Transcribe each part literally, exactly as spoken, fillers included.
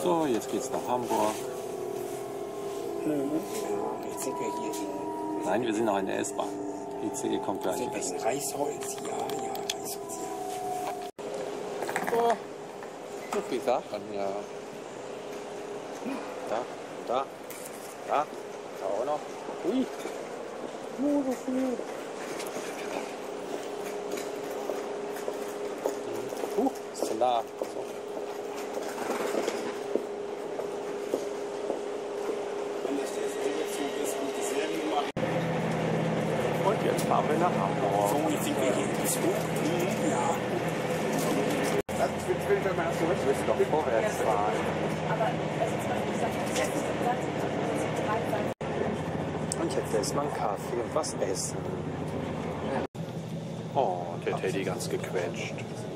So, jetzt geht's nach Hamburg. Mhm. Jetzt sind wir hier in... Nein, wir sind noch in der S-Bahn. I C E kommt gleich Sind wir erst. in Reisholz? Ja, ja, Reisholz, ja. Oh, so viele Sachen, ja. Da, da, da, da auch noch. Ui. Oh, so viel. Uh, ist zu nah. So. Und jetzt fahren wir nach Hamburg. So, jetzt sind wir hier in Besuch. Mhm, ja. Jetzt will ich mal zurück. Du willst doch vorwärts fahren. Und jetzt lässt man Kaffee und was essen. Oh, und der Teddy ganz gequetscht.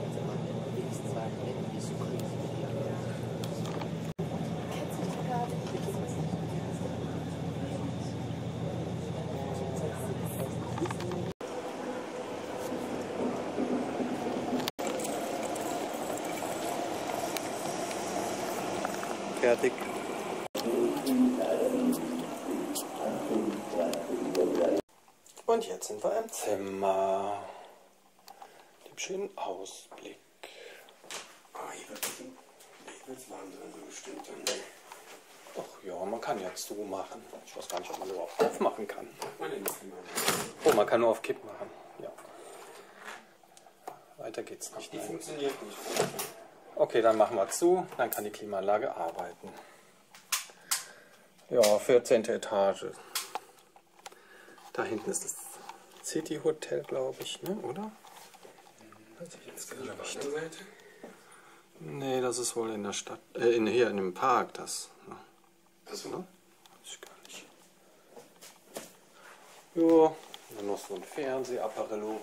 Fertig. Und jetzt sind wir im Zimmer. Dem schönen Ausblick. Ah, hier wird es warm drin, bestimmt. Ach ja, man kann ja zumachen. Ich weiß gar nicht, ob man überhaupt aufmachen kann. Man in Zimmer. Oh, man kann nur auf Kipp machen. Ja. Weiter geht's nicht. Die funktioniert nicht. Okay, dann machen wir zu. Dann kann die Klimaanlage arbeiten. Ja, vierzehnte Etage. Da hinten ist das City Hotel, glaube ich, ne? Oder? Weiß ich jetzt gar nicht. Nee, das ist wohl in der Stadt, äh, in, hier in dem Park, das. Ne? Achso. Weiß ich gar nicht. Ja, dann noch so ein Fernsehapparello.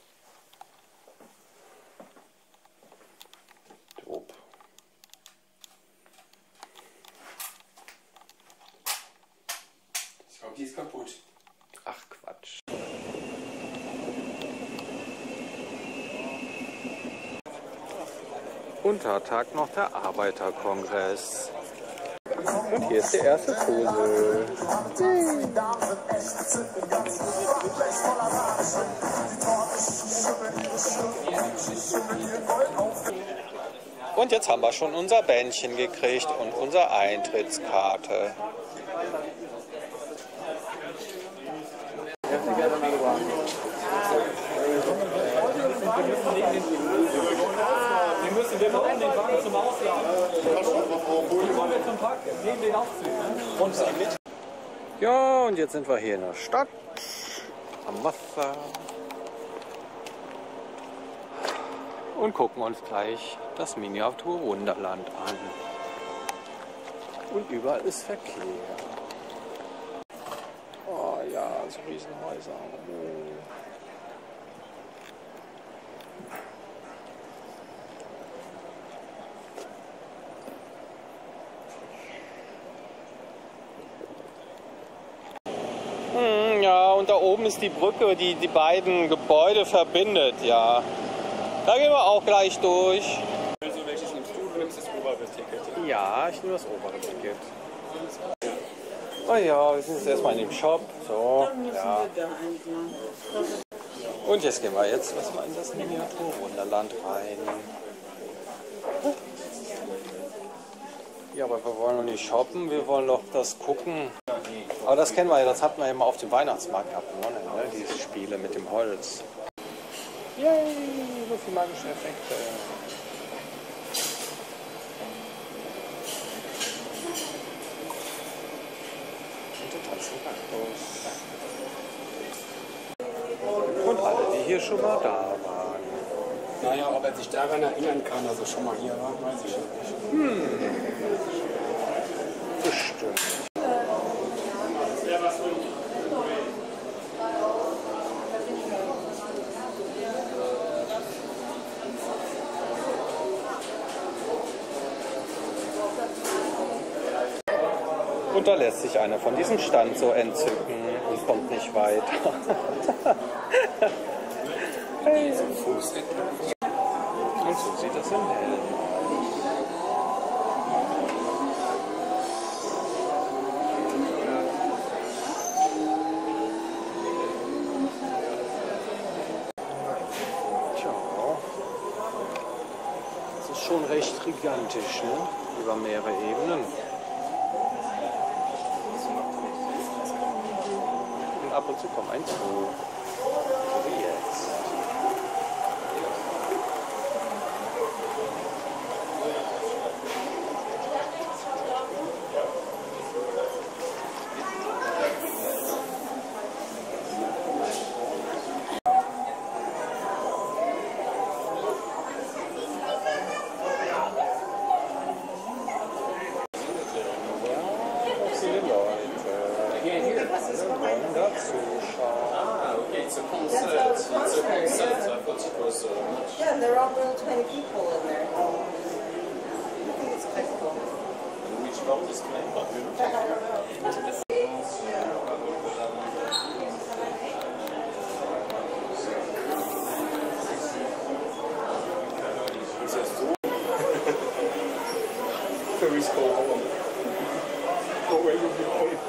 Top. Ich glaube, die ist kaputt. Ach Quatsch. Untertag noch der Arbeiterkongress. Und hier ist der erste Vogel. Und jetzt haben wir schon unser Bändchen gekriegt und unsere Eintrittskarte. Wir müssen, wir brauchen den Wagen zum Ausladen. Die wollen wir zum Park, nehmen den Aufzug, ne? Und mit. Ja, und jetzt sind wir hier in der Stadt, am Wasser. Und gucken uns gleich das Miniatur Wunderland an. Und überall ist Verkehr. Oh ja, so Riesenhäuser. Oh. Hm, ja, und da oben ist die Brücke, die die beiden Gebäude verbindet, ja. Da gehen wir auch gleich durch. Also welches nimmst du? Du nimmst das obere Ticket. Ja, ich nehme das obere Ticket. Oh ja, wir sind jetzt erstmal in dem Shop. So, ja. Und jetzt gehen wir jetzt erstmal in das Miniatur Wunderland rein. Ja, aber wir wollen noch nicht shoppen, wir wollen doch das gucken. Aber das kennen wir ja, das hatten wir ja mal auf dem Weihnachtsmarkt gehabt, ne? Diese Spiele mit dem Holz. Yay, so viele magische Effekte. Und der tanzende Kaktus. Und alle, die hier schon mal da waren. Naja, ob er sich daran erinnern kann, dass er schon mal hier war, weiß ich nicht. Hm. Bestimmt. Und da lässt sich einer von diesem Stand so entzücken und kommt nicht weiter. Hey. Und so sieht das in hell. gigantisch, ne? Über mehrere Ebenen. Und ab und zu kommt ein Zug. So wie jetzt. Yeah, there are about twenty people in there. I think it's quite cool. Which road is playing? I don't know. Ferris go home. Go away with your own.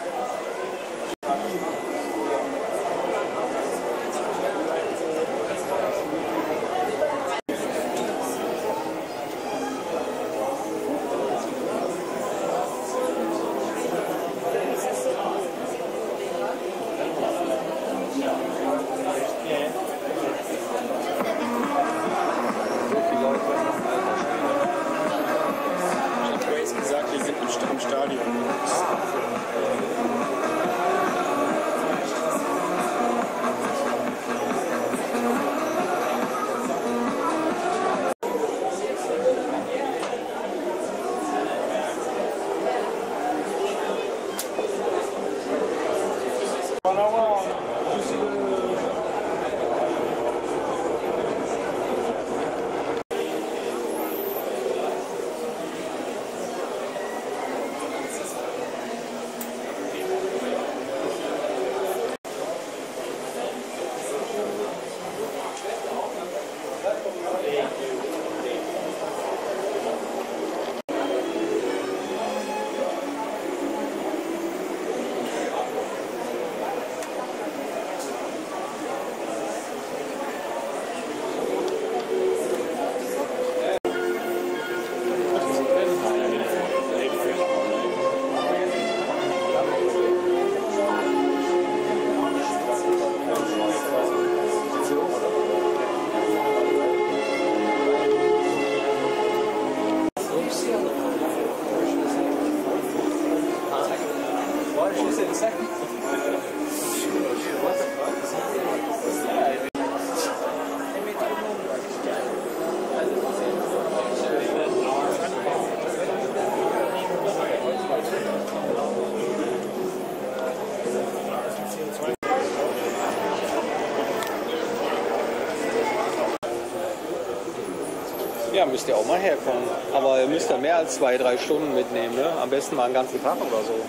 Ja, müsst ihr auch mal herkommen. Aber ihr müsst ja mehr als zwei, drei Stunden mitnehmen. Ne? Am besten mal einen ganzen Tag oder so.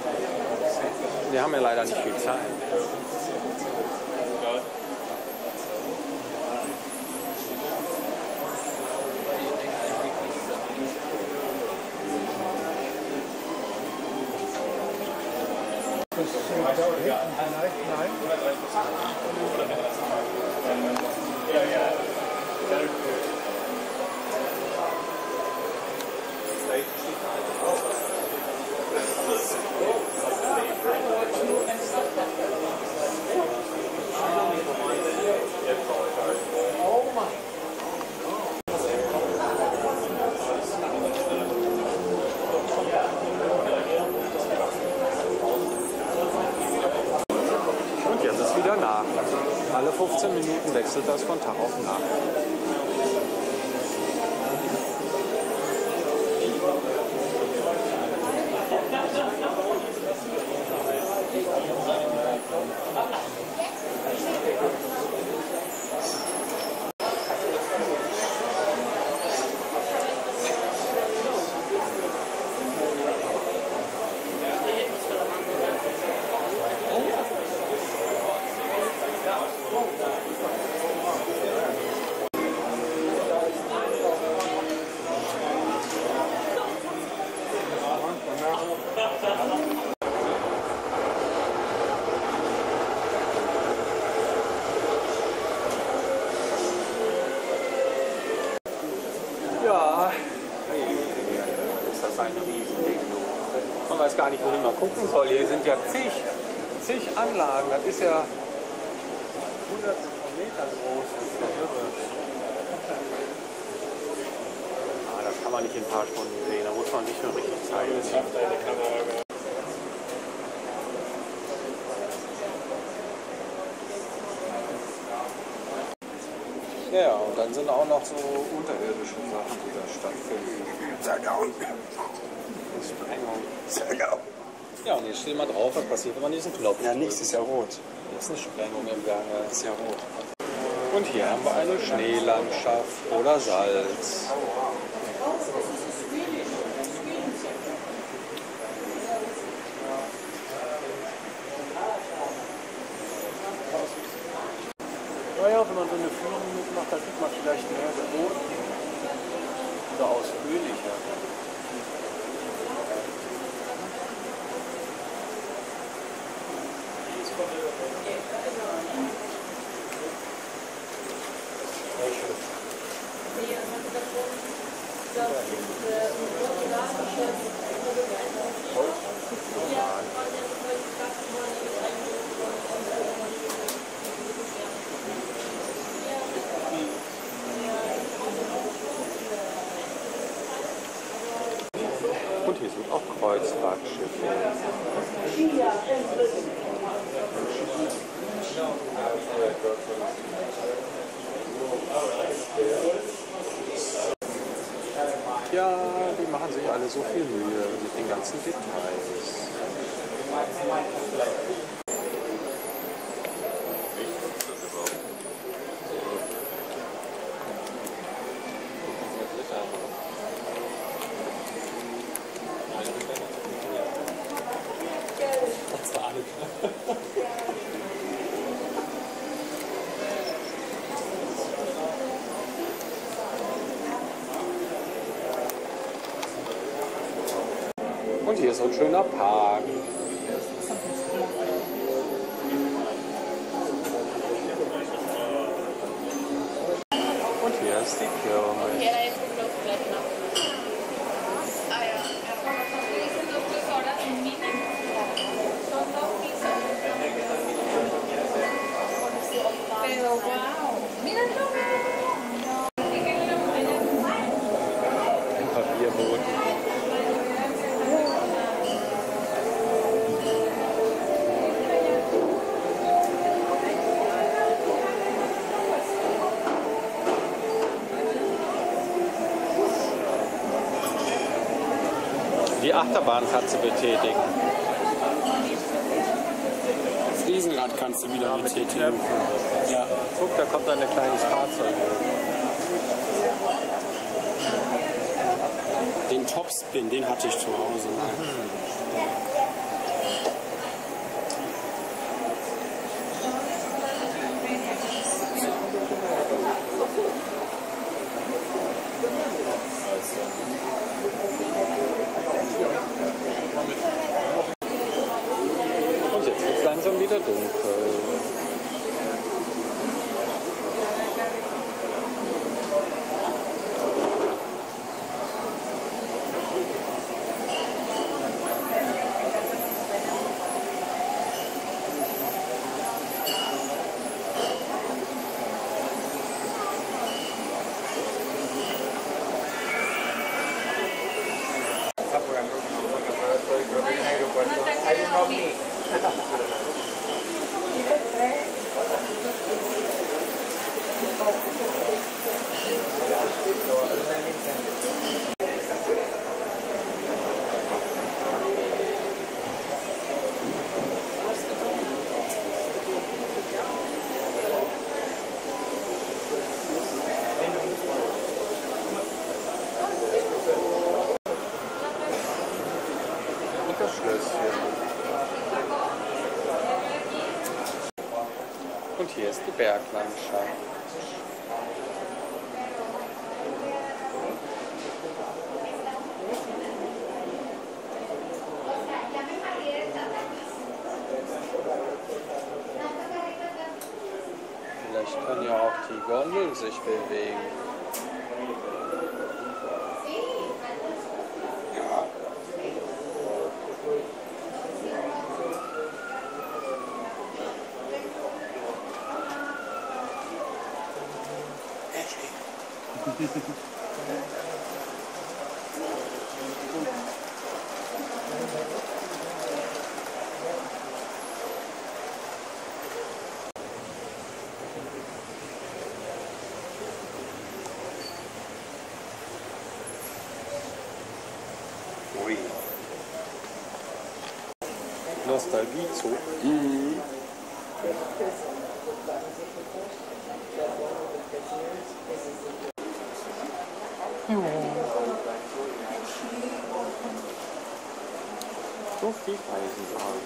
Wir haben ja leider nicht viel Zeit. Alle fünfzehn Minuten wechselt das von Tag auf Tag. ist ein Riesending. Man weiß gar nicht, wohin man gucken soll. Hier sind ja zig, zig Anlagen. Das ist ja hunderte von Metern groß. Das ist ja irre. Ah, das kann man nicht in ein paar Stunden sehen. Da muss man nicht nur richtig Zeit nehmen. Ja, und dann sind auch noch so unterirdische Sachen, die da stattfinden. Sprengung. Ja, und hier steht mal drauf, was passiert, wenn man diesen Knopf drückt. Ja, nichts ist ja rot. Hier ist eine Sprengung im Gange. Das ist ja rot. Und hier haben wir eine Schneelandschaft oder Salz. Naja, wenn man so eine Führung mitmacht, dann sieht man vielleicht mehr rot oder ausführlicher. Und hier sind auch Kreuzfahrtschiffe. Ja, die machen sich alle so viel Mühe mit den ganzen Details. Und hier ist so ein schöner Park. Und hier ist die Kirmes. Ein Papierboot. Die Achterbahnkatze betätigen. Das Riesenrad kannst du wieder betätigen. Ja. Guck, da kommt ein kleines Fahrzeug. Den Topspin, den hatte ich zu Hause. Und jetzt wird es langsam wieder dunkel. Und das Schlösschen. Und hier ist die Berglandschaft. Vielleicht können ja auch die Gondeln sich bewegen. Ja. Ui. Nostalgiezug. Mhm. So viel Eisen sagen.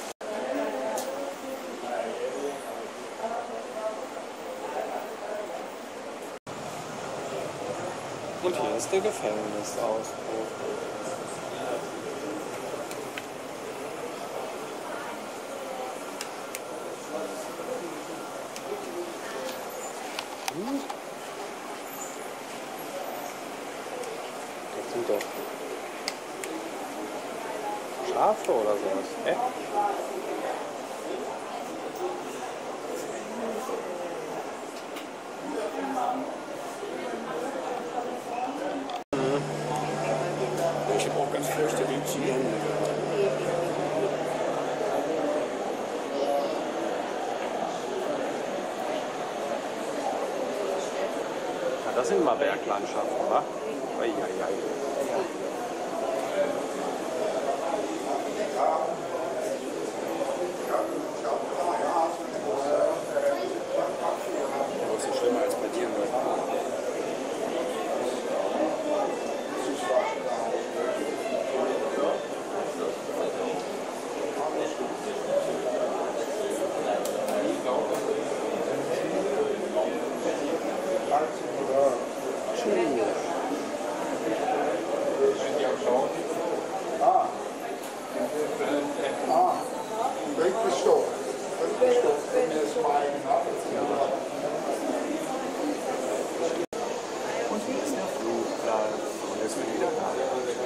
Und hier ist der Gefängnisausbruch. Hm? Das sind doch Schafe oder sowas. Hä? Ich habe auch ganz fürchterlich Zigaretten. Ja, das sind mal Berglandschaften, wa? Eieiei. Das ist schlimmer als bei dir, ne? Und hier ist der Flugplatz. Und es wird wieder kalt.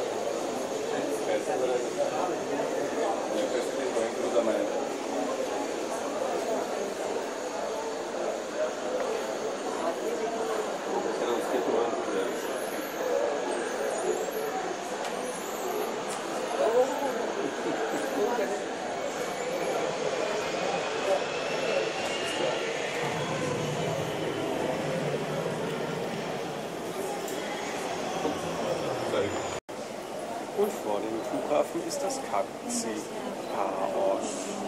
Und vor dem Flughafen ist das Taxi-Chaos.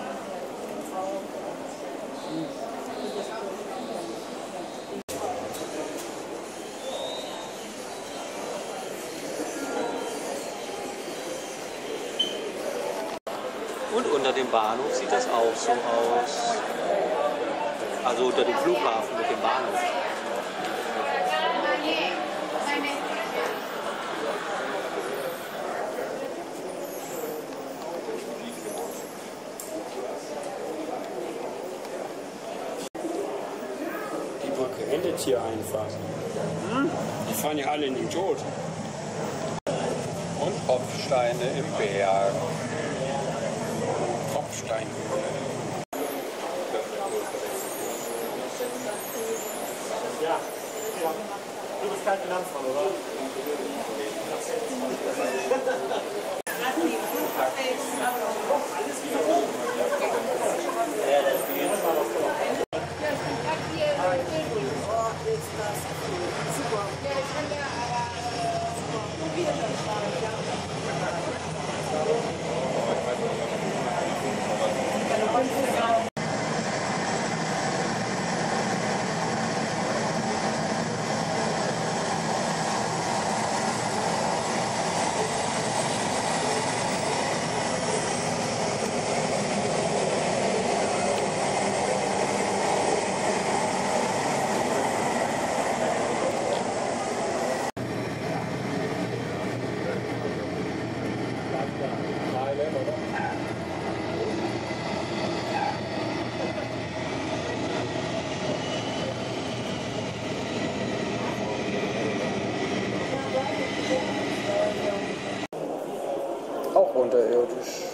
Und unter dem Bahnhof sieht das auch so aus. Also unter dem Flughafen mit dem Bahnhof. Die Brücke endet hier einfach. Die fahren ja alle in den Tod. Und Tropfsteine im Berg. Tropfstein. Ja, du bist kein Finanzmann, oder? Auch unterirdisch.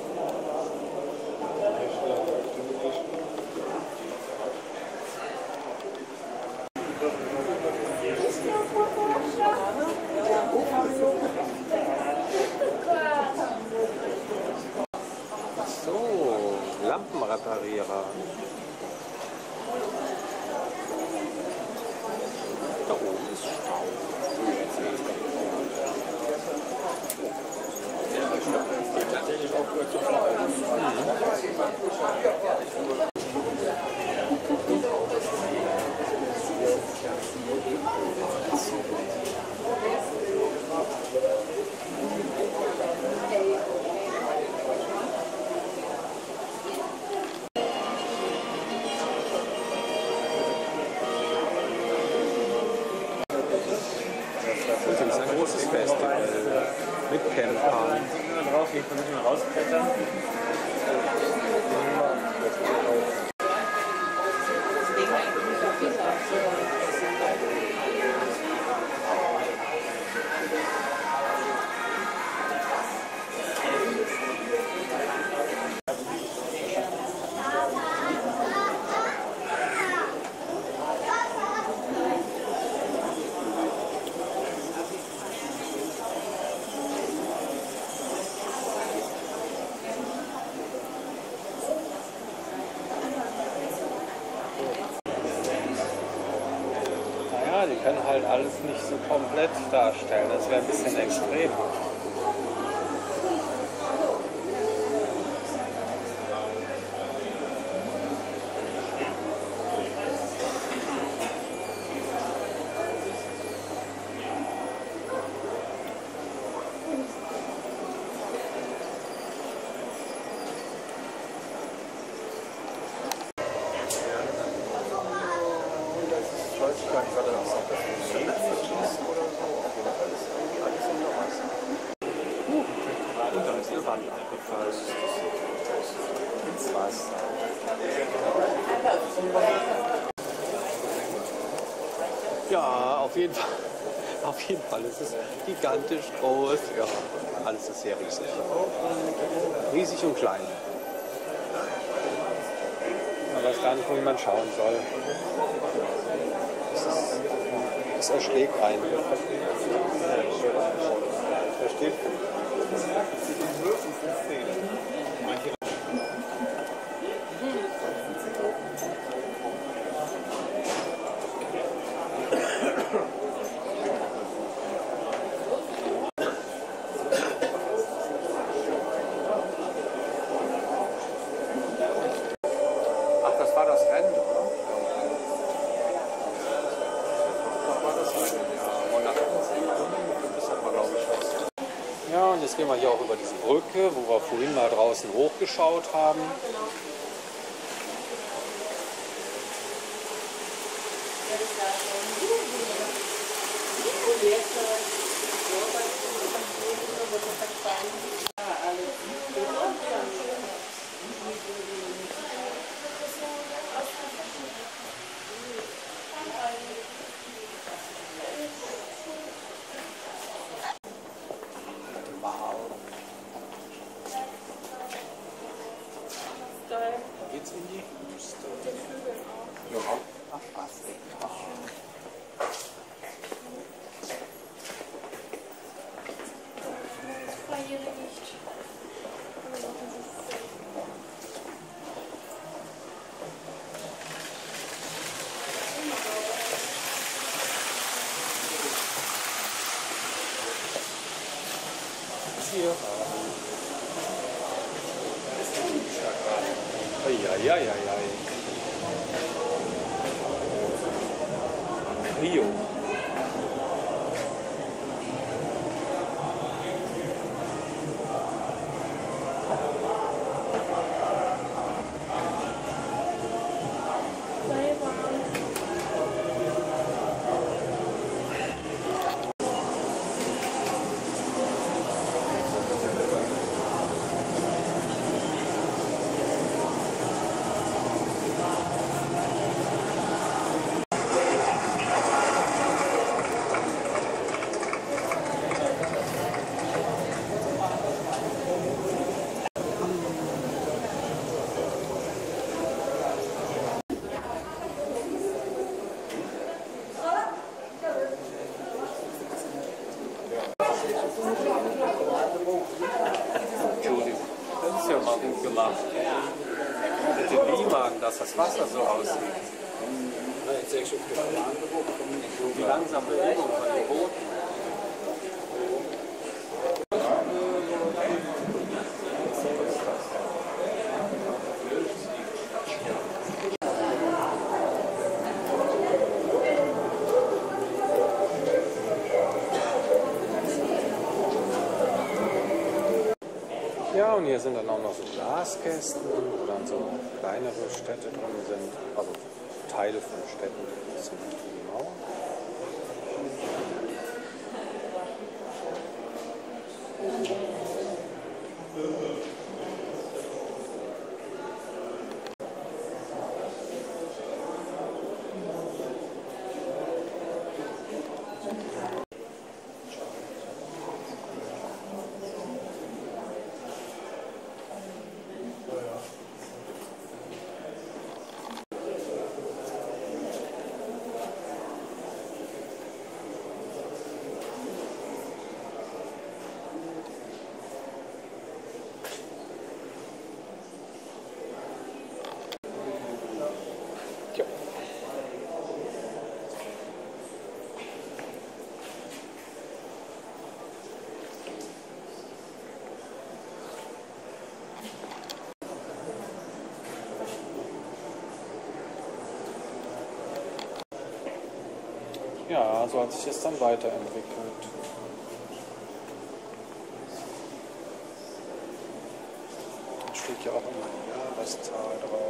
So, Lampenreparierer. Da oben ist Stau. Mit Campern. Drauf, hier kann ich mal rausklettern. Die können halt alles nicht so komplett darstellen. Das wäre ein bisschen extrem. Ja, auf jeden Fall. Auf jeden Fall. Es ist gigantisch groß. Ja, alles ist sehr riesig. Riesig und klein. Man weiß gar nicht, wo man schauen soll. Es, ist, es erschlägt einen. Da steht Ja, und jetzt gehen wir hier auch über diese Brücke, wo wir vorhin mal draußen hochgeschaut haben. Geht's in die Wüste? Ja. Ach was. Hier. Eieieiei. Rio. Das ist ja mal gut gemacht. Mit den Limagen, dass das Wasser so aussieht. Die langsame Bewegung von den Booten. Ja, und hier sind dann auch noch so Glaskästen, wo dann so kleinere Städte drin sind, also Teile von Städten, zum Beispiel die Mauer. Ja, so hat sich das dann weiterentwickelt. Da steht ja auch immer die Jahreszahl drauf.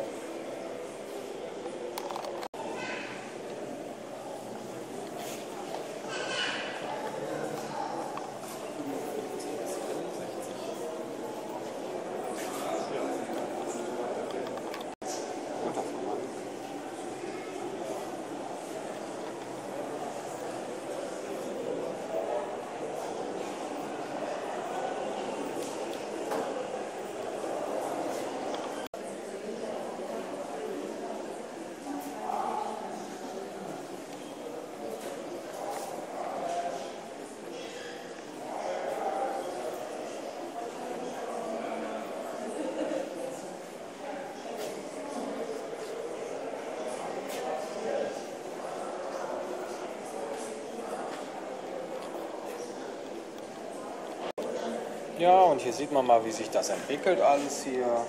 Ja, und hier sieht man mal, wie sich das entwickelt alles hier. Ja.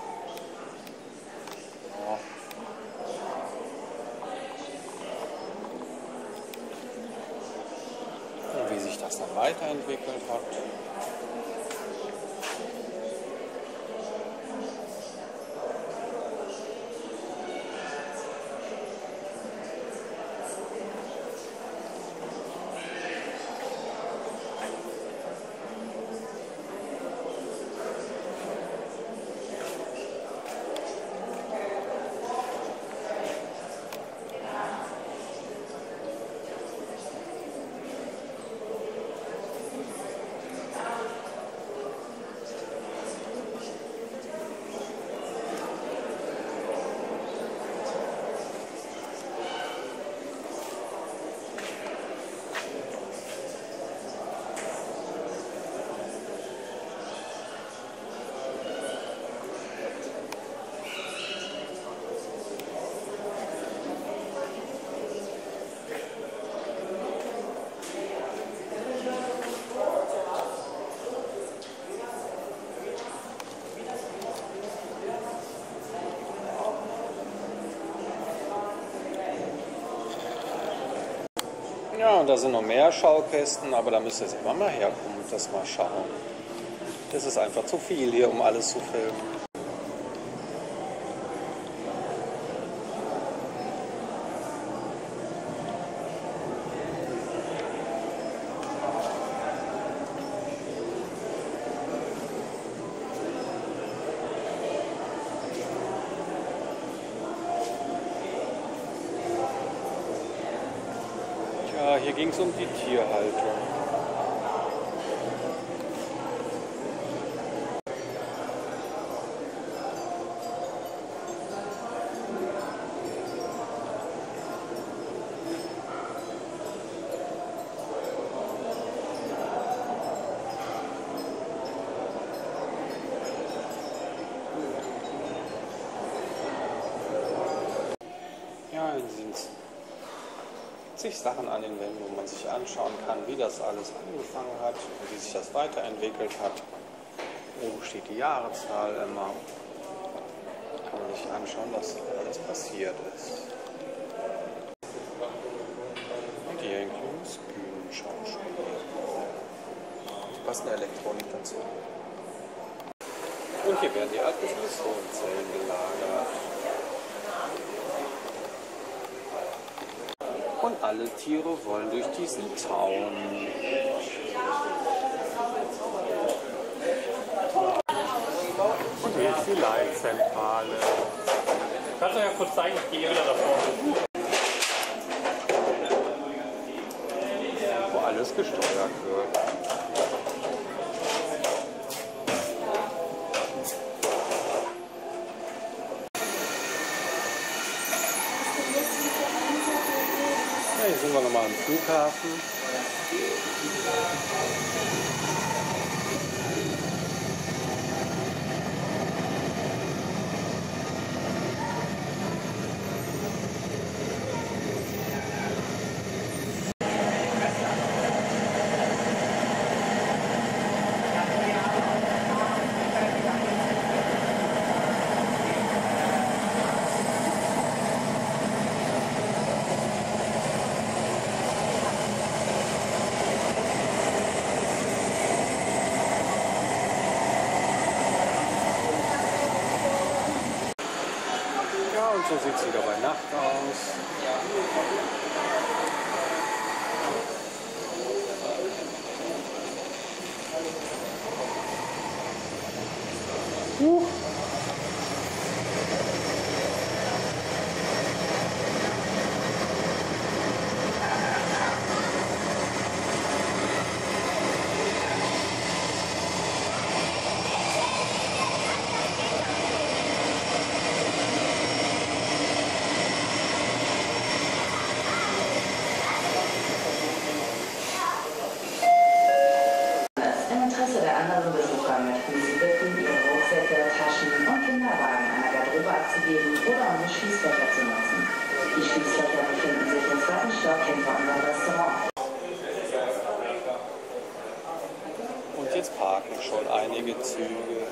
Und wie sich das dann weiterentwickelt hat. Ja, und da sind noch mehr Schaukästen, aber da müsst ihr selber mal herkommen und das mal schauen. Das ist einfach zu viel hier, um alles zu filmen. Hier ging es um die Tierhaltung. Ja, hier sind zig Sachen an den Wänden, wo man sich anschauen kann, wie das alles angefangen hat und wie sich das weiterentwickelt hat. Oben steht die Jahreszahl immer. Kann man sich anschauen, was alles passiert ist. Und hier ein kleines Bühnenschauspiel. Die passende Elektronik dazu. Und hier werden die alten Silicon-Zellen gelagert. Und alle Tiere wollen durch diesen Zaun. Und hier ist die Leitzentrale. Kannst du ja kurz zeigen, ich gehe wieder davor. Wo alles gesteuert wird. Ja, hier sind wir nochmal am Flughafen. So sieht es wieder bei Nacht aus. Uh. Im Interesse der anderen Besucher möchten Sie bitten, Ihre Rucksäcke, Taschen und Kinderwagen einer Garderobe abzugeben oder um die Schließfächer zu nutzen. Die Schließfächer befinden sich im zweiten Stock hinter unserem Restaurant. Und jetzt parken schon einige Züge.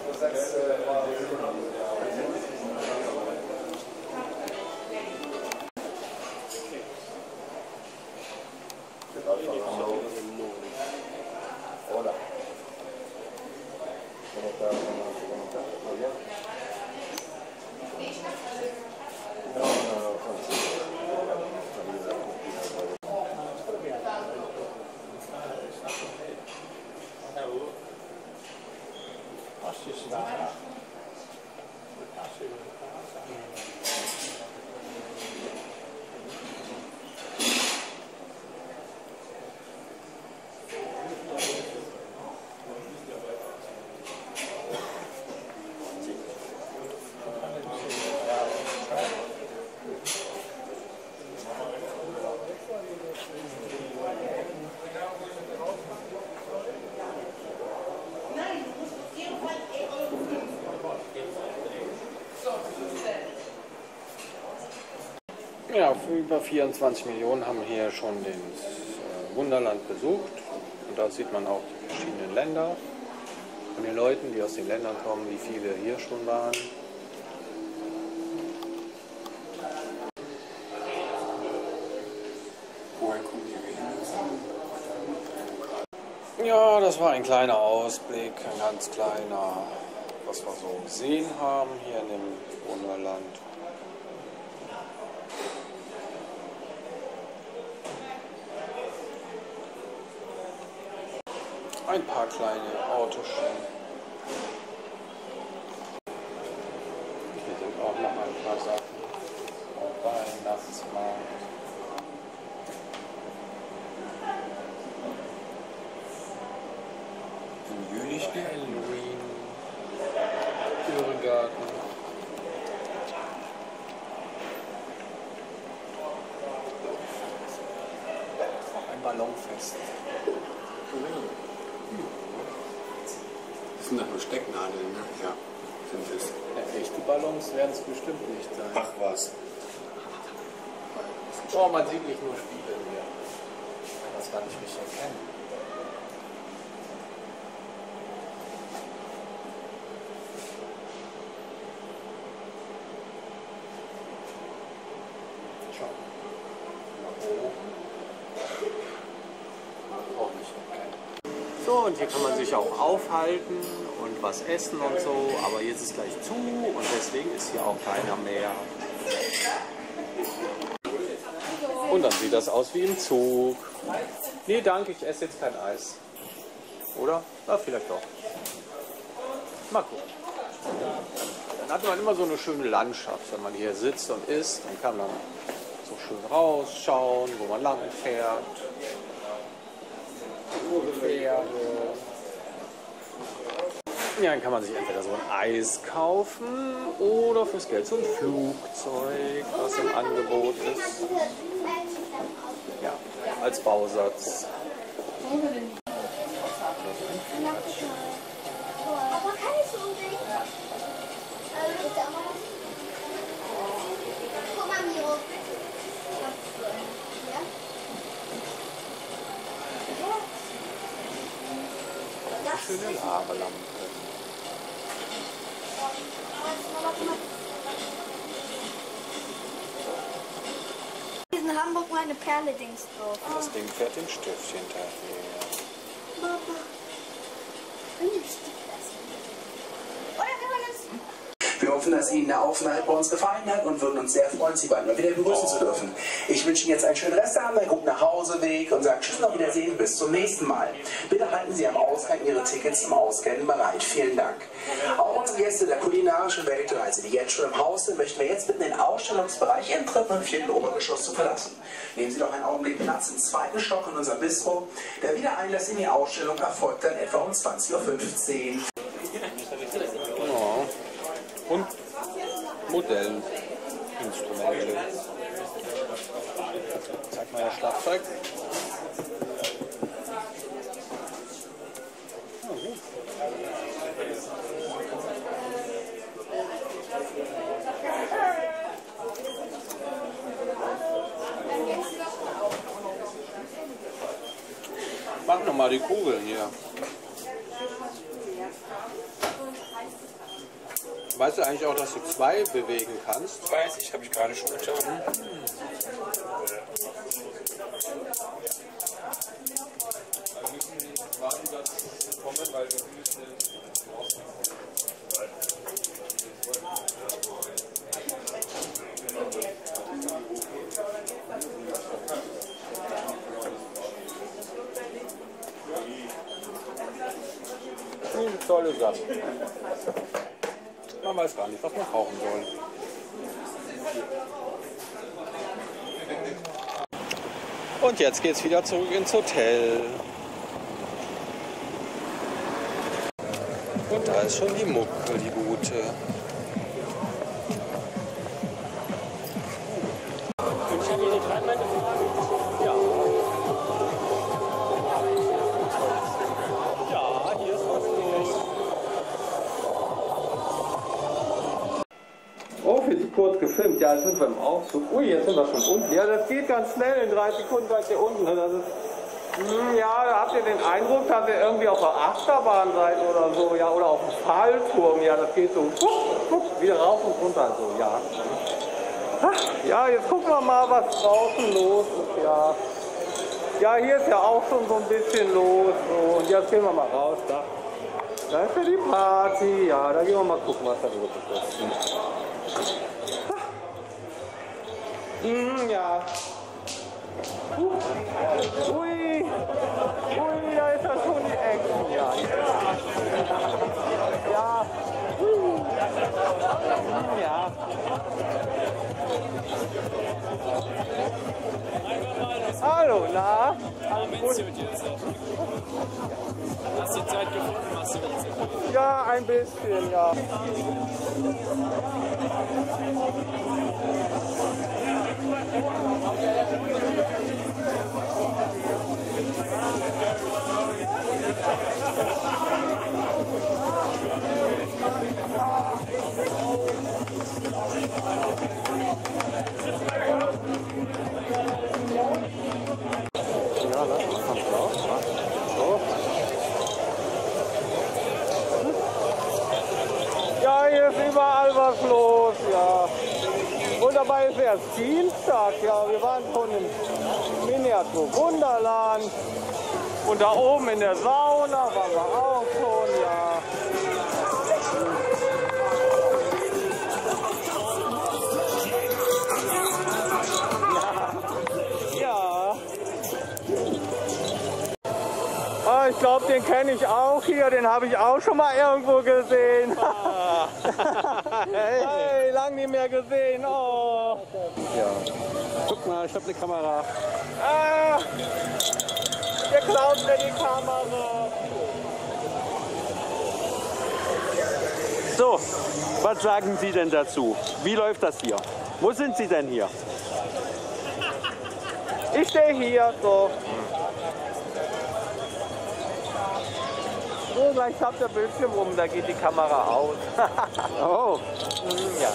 Ja, für über vierundzwanzig Millionen haben hier schon den äh, Wunderland besucht. Und da sieht man auch die verschiedenen Länder von den Leuten, die aus den Ländern kommen, wie viele hier schon waren. Woher kommen die hin? Ja, das war ein kleiner Ausblick, ein ganz kleiner, was wir so gesehen haben hier in dem Wunderland. Ein paar kleine Autoschen. Hier sind auch noch ein paar Sachen. Weihnachtsmarkt. Im Juli steht Halloween. Irrgarten. Ein Ballonfest. Das sind doch nur Stecknadeln, ne? Ja, sind es. Ja, echte Ballons werden es bestimmt nicht sein. Ach was. Oh, man sieht nicht nur Spiegel hier. Ich kann das gar nicht richtig erkennen. Schau. Mal hoch. Auch nicht erkennen. So, und hier kann man sich auch aufhalten und was essen und so, aber jetzt ist gleich zu und deswegen ist hier auch keiner mehr. Und dann sieht das aus wie im Zug. Nee, danke, ich esse jetzt kein Eis. Oder? Ja, vielleicht doch. Mal gucken. Dann hat man immer so eine schöne Landschaft. Wenn man hier sitzt und isst, dann kann man so schön rausschauen, wo man lang fährt. Pferde. Ja, dann kann man sich entweder so ein Eis kaufen oder fürs Geld so ein Flugzeug, was im Angebot ist. Ja, als Bausatz. Schöne Labelampe. In Hamburg mal eine Perle-Dings drauf. Das Ding fährt den Stift hinterher. Papa. Wenn die Stift essen. Oder kann man das... Für hoffen, dass Ihnen der Aufenthalt bei uns gefallen hat und würden uns sehr freuen, Sie bald mal wieder begrüßen zu dürfen. Ich wünsche Ihnen jetzt einen schönen Restabend, einen guten Nachhauseweg und sage Tschüss, auf Wiedersehen, bis zum nächsten Mal. Bitte halten Sie am Ausgang Ihre Tickets zum Ausscannen bereit. Vielen Dank. Auch unsere Gäste der kulinarischen Weltreise, die jetzt schon im Haus sind, möchten wir jetzt bitten, den Ausstellungsbereich im dritten und vierten Obergeschoss zu verlassen. Nehmen Sie doch einen Augenblick Platz im zweiten Stock in unserem Bistro. Der Wiedereinlass in die Ausstellung erfolgt dann etwa um zwanzig Uhr fünfzehn. Ja. Und Modellinstrumente. Zeig mal das Schlagzeug. Mach noch mal die Kugeln hier. Weißt du eigentlich auch, dass du zwei bewegen kannst? Weiß ich, habe ich gerade schon getan. Mhm. Wir müssen warten, dass sie kommen, weil wir müssen eine tolle Sache. Man weiß gar nicht, was man kaufen soll. Und jetzt geht's wieder zurück ins Hotel. Und da ist schon die Mucke, die gute. Ja. Ja, hier ist was los. Oh, für Sie kurz gefilmt. Ja, jetzt sind wir im Aufzug. Ui, jetzt sind wir schon unten. Ja, das geht ganz schnell. In drei Sekunden seid ihr unten. Das ist, hm, ja, da habt ihr den Eindruck, dass ihr irgendwie auf der Achterbahn seid oder so. Ja, oder auf dem Fallturm. Ja, das geht so guck, guck, wieder rauf und runter. So, ja. Ja, jetzt gucken wir mal, was draußen los ist. Ja, ja, hier ist ja auch schon so ein bisschen los. So. Und jetzt gehen wir mal raus. Da, da ist ja die Party. Ja, da gehen wir mal gucken, was da los ist. Hm, ja. Uh. Ui. Ui, da ist ja schon die Action. Ja. Ja. Uh. Hm, ja. Hallo, na? Alles gut? Hast du Zeit gefunden, was du willst? Ja, ein bisschen, ja. Ja, ne? Kommt raus, ne? So. Ja, hier ist überall was los, ja. Und dabei ist erst Dienstag, ja. Wir waren schon im Miniatur Wunderland. Und da oben in der Sauna waren wir auch schon, ja. Ah, ich glaube, den kenne ich auch hier, den habe ich auch schon mal irgendwo gesehen. Ah. Hey. Hey, lang nicht mehr gesehen. Oh. Ja. Guck mal, ich habe eine Kamera. Ah, der klaut mir die Kamera. So, was sagen Sie denn dazu? Wie läuft das hier? Wo sind Sie denn hier? Ich stehe hier, so. So, gleich habt ihr Bildschirm rum, da geht die Kamera aus. Oh. Ja.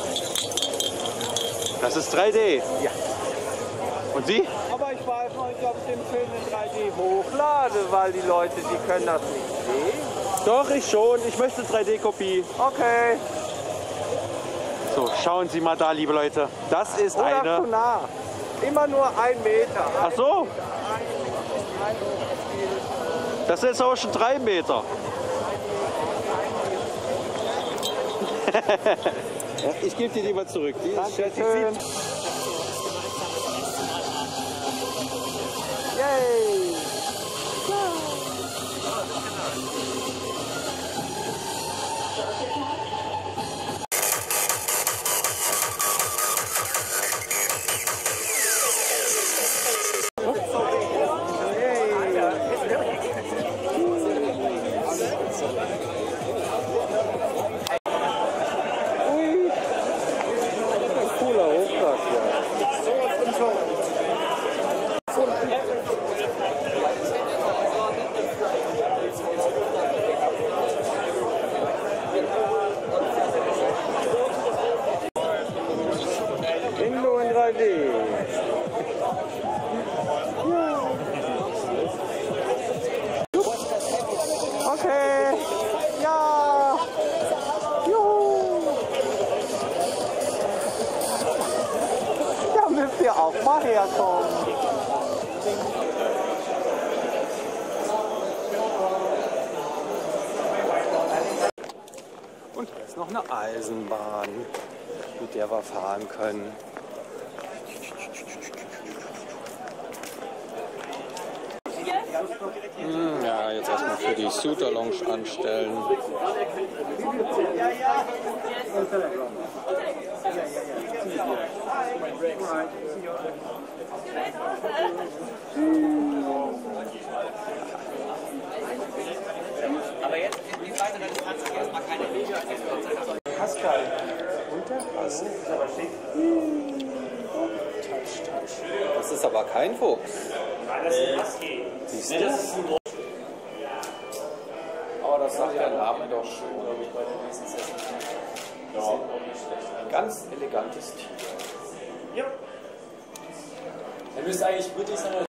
Das ist drei D? Ja. Und Sie? Aber ich weiß noch nicht, ob ich den Film in drei D hochlade, weil die Leute, die können das nicht sehen. Doch, ich schon. Ich möchte drei D-Kopie. Okay. So, schauen Sie mal da, liebe Leute. Das ist Oder eine... zu nah. Immer nur ein Meter. Ach so. Das ist auch schon drei Meter. Ich gebe dir die mal zurück. Die ist schön. Yay! Bingo in drei D. Okay. Ja. Juhu. Da müsst ihr auch mal herkommen. Und hier ist noch eine Eisenbahn, mit der wir fahren können. Hm, ja, jetzt erstmal für die Suiter Lounge anstellen. Aber jetzt die Seite, dann kannst du erstmal keine Video Pascal. Und der Pass. Das ist aber kein Fuchs. Siehst du? Aber das sagt der Name doch schon. Ja. Ein ganz elegantes Tier. Ja. Er müsste eigentlich wirklich seine